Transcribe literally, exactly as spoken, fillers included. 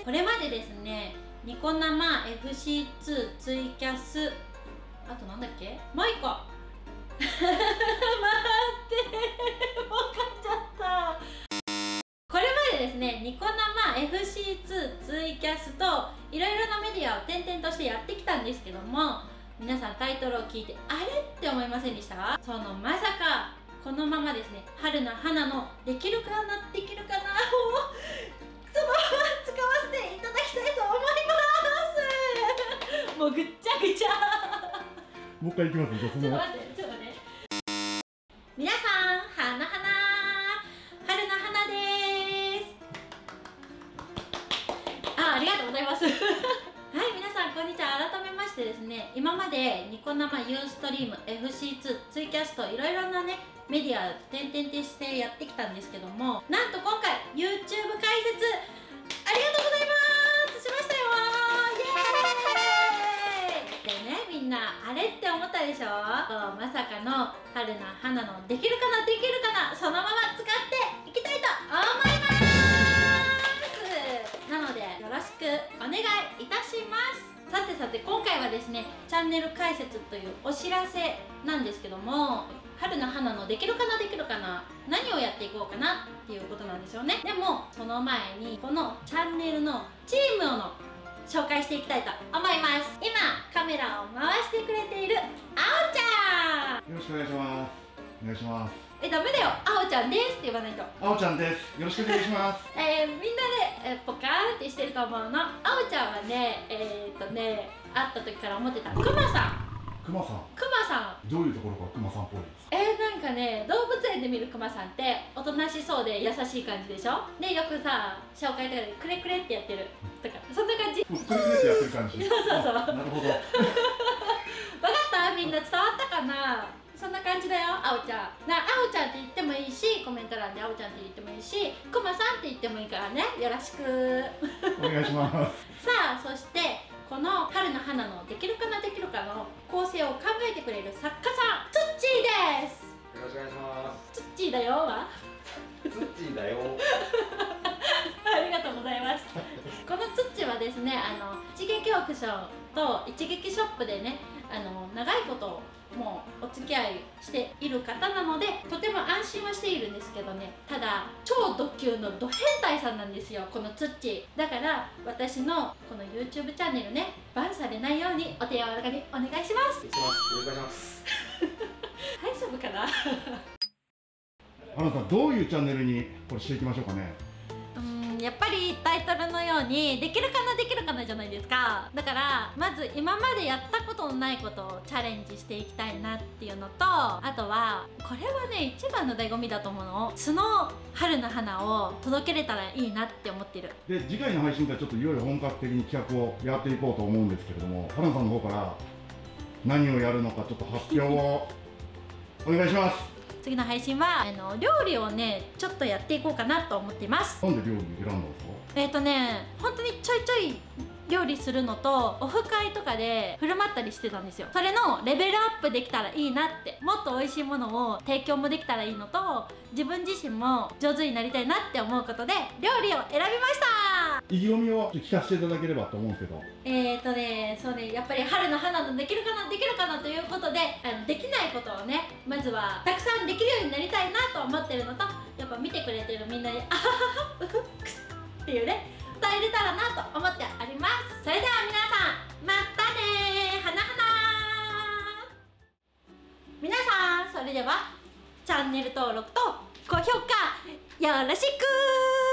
これまでですね、ニコ生 エフシーツー ツイキャス、あとなんだっけ、もう一個待って、もう買っちゃった。これまでですね、ニコ生 エフシーツー ツイキャスといろいろなメディアを転々としてやってきたんですけども、皆さんタイトルを聞いてあれって思いませんでした？そのまさかこのままですね、春菜花のできるかなできるかなをそのまま使わせていただきたいと思います。もうぐっちゃぐちゃもう一回いきますね。 ちょっと待ってちょっとね。皆さん、花花春菜花です。あ、ありがとうございますはい、皆さんこんにちは。改めましてですね、今までニコ生ユーストリーム エフシーツー ツイキャストいろいろなねメディア転々としてやってきたんですけども、なんと今回 YouTube 解説ありがとうございますしましたよー。イエーイでね、みんなあれって思ったでしょ。まさかの春菜花のできるかなできるかなそのまま使っていきたいと思いますなのでよろしくお願いいたします。さてさて、今回はですね、チャンネル解説というお知らせなんですけども、春菜花のできるかなできるかな何をやっていこうかなっていうことなんですよね。でもその前にこのチャンネルのチームの紹介していきたいと思います。今カメラを回してくれているあおちゃん、 よろしくお願いします。お願いします。 え、ダメだよ、あおちゃんですって言わないと。 あおちゃんです。よろしくお願いしますえー、みんなで、えー、ポカーンってしてると思うの。あおちゃんはね、えー、っとね会った時から思ってたクマさん。 クマさん、 クマさんどういうところがクマさんっぽいですか？ えー、なんかね、動物園で見るクマさんっておとなしそうで優しい感じでしょ。で、よくさ紹介とかでクレクレってやってるとか、そんな感じ。 クレクレってやってる感じ。 そうそうそう。 なるほど。 分かった？みんな伝わったかな。そんな感じだよ、あおちゃん。な、あおちゃんって言ってもいいし、コメント欄であおちゃんって言ってもいいし、くまさんって言ってもいいからね、よろしくお願いしますさあ、そしてこの春の花のできるかなできるかの構成を考えてくれる作家さん、ツッチーです。 よろしくお願いします。 ツッチーだよはツッチーだよありがとうございますこのツッチーはですね、あの一撃オークションと一撃ショップでね、あの長いこともうお付き合いしている方なので、とても安心はしているんですけどね、ただ超ド級のド変態さんなんですよ、このツッチー。だから私のこの YouTube チャンネルね、バンされないようにお手柔らかにお願いします。 よろしくお願いします大丈夫かな花さん、どういうチャンネルにこれしていきましょうかね。 うーん、やっぱりタイトルのようにできるかなできるかなじゃないですか。だからまず今までやったことのないことをチャレンジしていきたいなっていうのと、あとはこれはね一番の醍醐味だと思うの、素の春の花を届けれたらいいなって思ってる。 で、次回の配信からちょっといよいよ本格的に企画をやっていこうと思うんですけれども、花さんの方から何をやるのかちょっと発表をお願いします。 次の配信はあの料理をねちょっとやっていこうかなと思っています。 なんで料理選んだんですか？ えっとね、本当にちょいちょい料理するのとオフ会とかで振る舞ったりしてたんですよ。それのレベルアップできたらいいなって、もっと美味しいものを提供もできたらいいのと、自分自身も上手になりたいなって思うことで料理を選びました。 意気込みを聞かせていただければと思うんですけど。 えーとね、そうね、やっぱり春の花のできるかなできるかなということで、あのできないことをね、まずはたくさんできるようになりたいなと思ってるのと、やっぱ見てくれてるみんなにあははうふっくすっていうね、伝えれたらなと思っております。それでは皆さんまたねー、はなはなー。皆さん、それではチャンネル登録と高評価よろしくー。